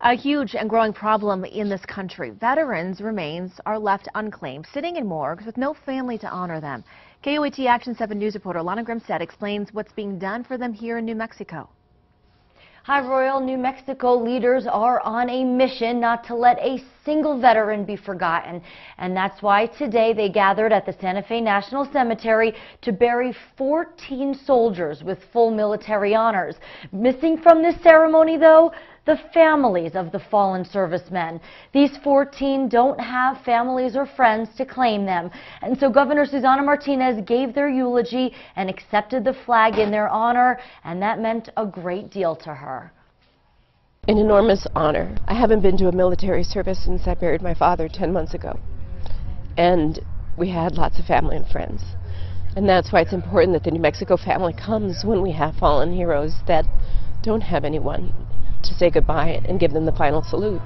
A huge and growing problem in this country. Veterans' remains are left unclaimed, sitting in morgues with no family to honor them. KOAT Action 7 News reporter Lana Grimstad explains what's being done for them here in New Mexico. Hi, Royal. New Mexico leaders are on a mission not to let a single veteran be forgotten. And that's why today they gathered at the Santa Fe National Cemetery to bury 14 soldiers with full military honors. Missing from this ceremony, though, the families of the fallen servicemen. These 14 don't have families or friends to claim them. And so Governor Susana Martinez gave their eulogy and accepted the flag in their honor, and that meant a great deal to her. An enormous honor. I haven't been to a military service since I buried my father 10 months ago. And we had lots of family and friends. And that's why it's important that the New Mexico family comes when we have fallen heroes that don't have anyone to say goodbye and give them the final salute.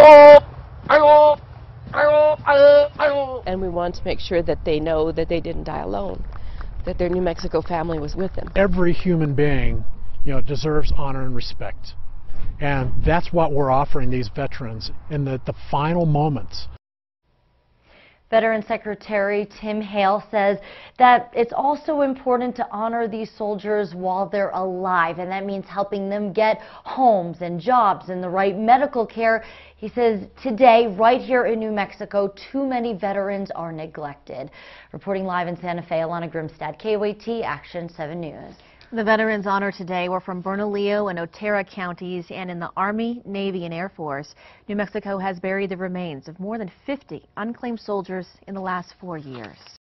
And we want to make sure that they know that they didn't die alone, that their New Mexico family was with them. Every human being, deserves honor and respect. And that's what we're offering these veterans in the final moments. Veteran Secretary Tim Hale says that it's also important to honor these soldiers while they're alive, and that means helping them get homes and jobs and the right medical care. He says today, right here in New Mexico, too many veterans are neglected. Reporting live in Santa Fe, Lana Grimstad, KOAT Action 7 News. The veterans honored today were from Bernalillo and Otero counties and in the Army, Navy, and Air Force. New Mexico has buried the remains of more than 50 unclaimed soldiers in the last 4 years.